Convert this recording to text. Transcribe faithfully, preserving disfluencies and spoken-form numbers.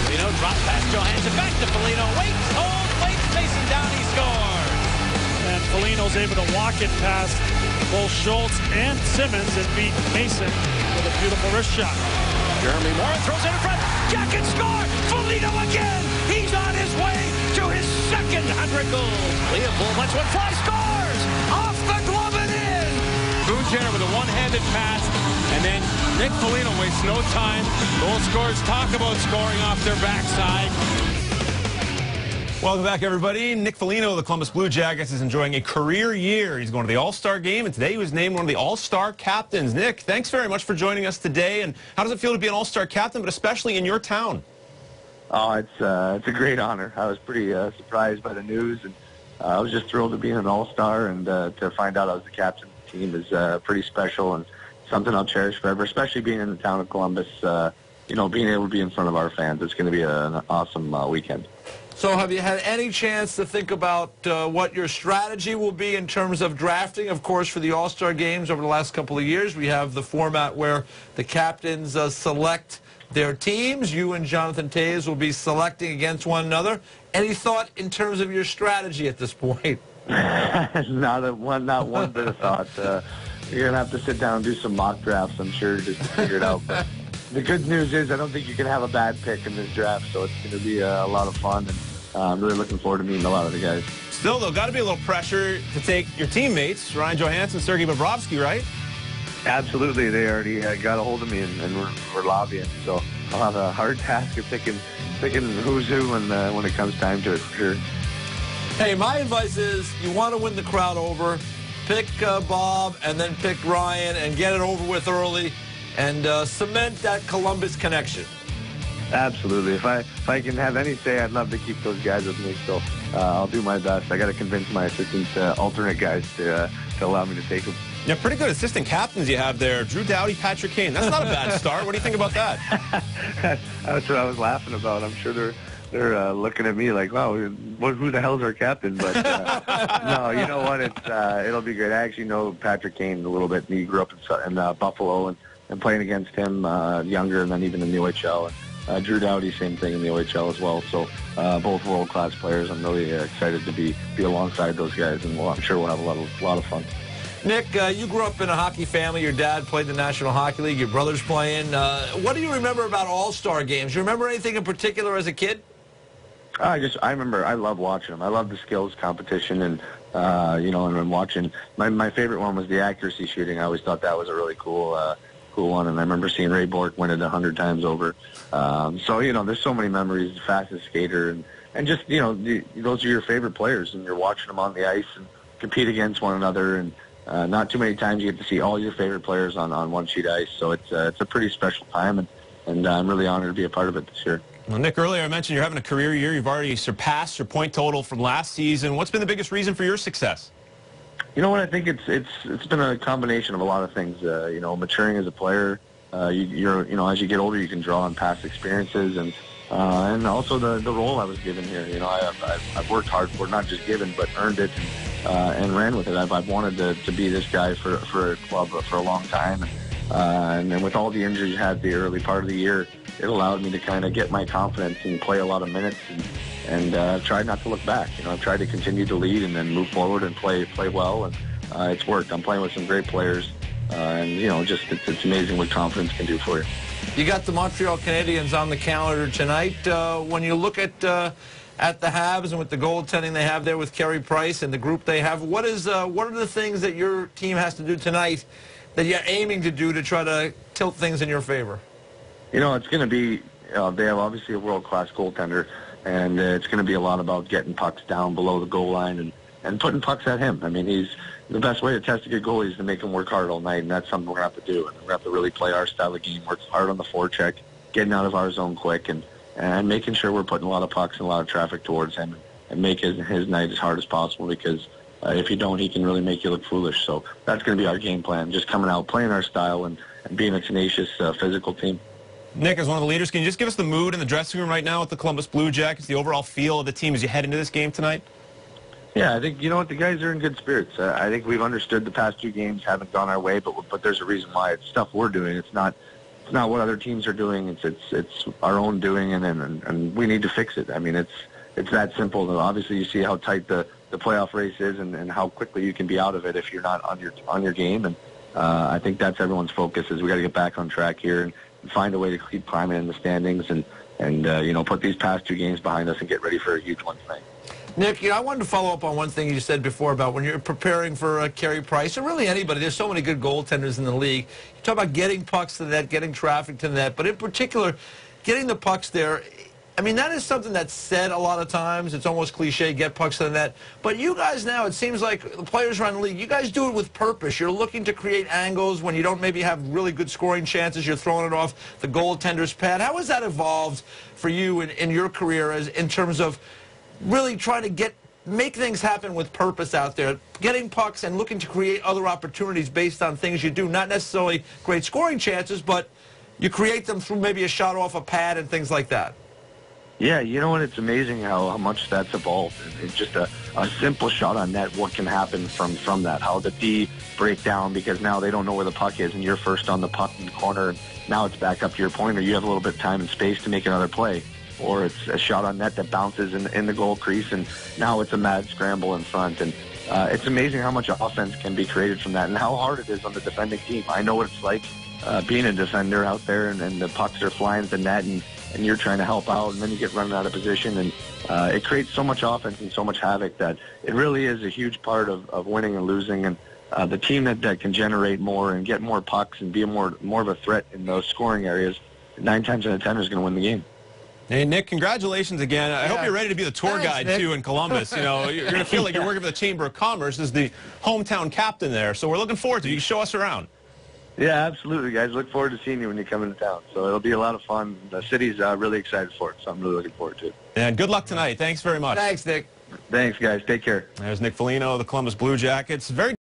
Foligno drop past Johansson, back to Foligno, waits, holds, waits, Mason down, he scores. And Foligno's able to walk it past both Schultz and Simmons and beat Mason with a beautiful wrist shot. Jeremy Moore throws it in front, Jacket score, Foligno again, he's on his way to his second hundred goals. Leopold lets one fly, scores, off the glove and in. Blue Jenner with a one-handed pass, and then Nick Foligno wastes no time. Goal scorers talk about scoring off their backside. Welcome back, everybody. Nick Foligno of the Columbus Blue Jackets is enjoying a career year. He's going to the All-Star game, and today he was named one of the All-Star captains. Nick, thanks very much for joining us today. And how does it feel to be an All-Star captain, but especially in your town? Oh, it's uh, it's a great honor. I was pretty uh, surprised by the news, and uh, I was just thrilled to be an All-Star, and uh, to find out I was the captain of the team is uh, pretty special and something I'll cherish forever, especially being in the town of Columbus. Uh, you know, being able to be in front of our fans, it's going to be a, an awesome uh, weekend. So have you had any chance to think about uh, what your strategy will be in terms of drafting? Of course, for the All-Star games over the last couple of years, we have the format where the captains uh, select their teams. You and Jonathan Toews will be selecting against one another. Any thought in terms of your strategy at this point? not a one, not one bit of thought. Uh, you're gonna have to sit down and do some mock drafts, I'm sure, just to figure it out. But the good news is I don't think you can have a bad pick in this draft, so it's going to be uh, a lot of fun, and uh, I'm really looking forward to meeting a lot of the guys. Still, though, got to be a little pressure to take your teammates, Ryan Johansson, Sergei Bobrovsky, right? Absolutely. They already uh, got a hold of me, and, and we're, we're lobbying, so I'll have a hard task of picking, picking who's who when, uh, when it comes time to it, for sure. Hey, my advice is you want to win the crowd over, pick uh, Bob and then pick Ryan and get it over with early and uh, cement that Columbus connection. Absolutely. If I if I can have any say, I'd love to keep those guys with me. So uh, I'll do my best. I got to convince my assistant uh, alternate guys to uh, to allow me to take them. Yeah, pretty good assistant captains you have there. Drew Doughty, Patrick Kane. That's not a bad start. What do you think about that? That's what I was laughing about. I'm sure they're they're uh, looking at me like, wow, who the hell's our captain? But uh, no, you know what? It's uh, it'll be great. I actually know Patrick Kane a little bit. He grew up in, in uh, Buffalo, and, and playing against him uh, younger, and then even in the O H L. And, Uh, Drew Doughty, same thing in the O H L as well. So uh, both world-class players. I'm really uh, excited to be be alongside those guys, and we'll, I'm sure we'll have a lot of a lot of fun. Nick, uh, you grew up in a hockey family. Your dad played the National Hockey League. Your brother's playing. Uh, what do you remember about All-Star games? Do you remember anything in particular as a kid? I just I remember I love watching them. I love the skills competition, and uh, you know, and I'm watching. My my favorite one was the accuracy shooting. I always thought that was a really cool. Uh, Cool one, and I remember seeing Ray Bork win it a hundred times over. Um, so you know, there's so many memories. The fastest skater, and and just you know, the, those are your favorite players, and you're watching them on the ice and compete against one another. And uh, not too many times you get to see all your favorite players on, on one sheet ice. So it's uh, it's a pretty special time, and and uh, I'm really honored to be a part of it this year. Well, Nick, earlier I mentioned you're having a career year. You've already surpassed your point total from last season. What's been the biggest reason for your success? You know what? I think it's it's it's been a combination of a lot of things. Uh, you know, maturing as a player. Uh, you, you're you know, as you get older, you can draw on past experiences, and uh, and also the the role I was given here. You know, I, I've I've worked hard for it, not just given, but earned it, and, uh, and ran with it. I've I've wanted to, to be this guy for for a club for a long time, uh, and then with all the injuries I had the early part of the year, it allowed me to kind of get my confidence and play a lot of minutes. And, And uh, I've tried not to look back. You know, I've tried to continue to lead and then move forward and play play well, and uh, it's worked. I'm playing with some great players, uh, and you know, just it's, it's amazing what confidence can do for you. You got the Montreal Canadiens on the calendar tonight. Uh, when you look at uh, at the Habs and with the goaltending they have there with Carey Price and the group they have, what is uh, what are the things that your team has to do tonight that you're aiming to do to try to tilt things in your favor? You know, it's going to be uh, they have obviously a world-class goaltender. And uh, it's going to be a lot about getting pucks down below the goal line and, and putting pucks at him. I mean, he's the best way to test a good goalie is to make him work hard all night, and that's something we're going to have to do. And we're going to have to really play our style of game, work hard on the forecheck, getting out of our zone quick, and, and making sure we're putting a lot of pucks and a lot of traffic towards him, and, and make his, his night as hard as possible, because uh, if you don't, he can really make you look foolish. So that's going to be our game plan, just coming out, playing our style, and, and being a tenacious, uh, physical team. Nick, as one of the leaders, can you just give us the mood in the dressing room right now with the Columbus Blue Jackets, the overall feel of the team as you head into this game tonight? Yeah, I think, you know what, the guys are in good spirits. Uh, I think we've understood the past two games haven't gone our way, but but there's a reason why. It's stuff we're doing. It's not it's not what other teams are doing. It's it's it's our own doing, and and, and we need to fix it. I mean, it's it's that simple. Obviously, you see how tight the, the playoff race is, and, and how quickly you can be out of it if you're not on your on your game. And uh, I think that's everyone's focus, is we got to get back on track here and find a way to keep climbing in the standings, and and uh, you know, put these past two games behind us and get ready for a huge one tonight. Nick, you know, I wanted to follow up on one thing you said before about when you're preparing for uh, Carey Price, or really anybody. There's so many good goaltenders in the league. You talk about getting pucks to the net, getting traffic to the net, but in particular, getting the pucks there. I mean, that is something that's said a lot of times. It's almost cliche, get pucks to the net. But you guys now, it seems like the players around the league, you guys do it with purpose. You're looking to create angles when you don't maybe have really good scoring chances. You're throwing it off the goaltender's pad. How has that evolved for you in, in your career as in terms of really trying to get make things happen with purpose out there, getting pucks and looking to create other opportunities based on things you do, not necessarily great scoring chances, but you create them through maybe a shot off a pad and things like that? Yeah, you know what? It's amazing how, how much that's evolved. It's just a, a simple shot on net, what can happen from, from that, how the D break down because now they don't know where the puck is and you're first on the puck in the corner, and now it's back up to your point, or you have a little bit of time and space to make another play. Or it's a shot on net that bounces in, in the goal crease, and now it's a mad scramble in front. And uh, it's amazing how much offense can be created from that, and how hard it is on the defending team. I know what it's like uh, being a defender out there, and, and the pucks are flying at the net, and, and you're trying to help out, and then you get running out of position. And uh, it creates so much offense and so much havoc that it really is a huge part of, of winning and losing. And uh, the team that, that can generate more and get more pucks and be a more, more of a threat in those scoring areas, nine times out of ten is going to win the game. Hey, Nick, congratulations again. I yeah. hope you're ready to be the tour Thanks, guide, Nick. too, in Columbus. You know, you're going to feel like you're working for the Chamber of Commerce as the hometown captain there. So we're looking forward to it. You can show us around. Yeah, absolutely, guys. Look forward to seeing you when you come into town. So it'll be a lot of fun. The city's uh, really excited for it, so I'm really looking forward to it. And good luck tonight. Thanks very much. Thanks, Nick. Thanks, guys. Take care. There's Nick Foligno, the Columbus Blue Jackets. Very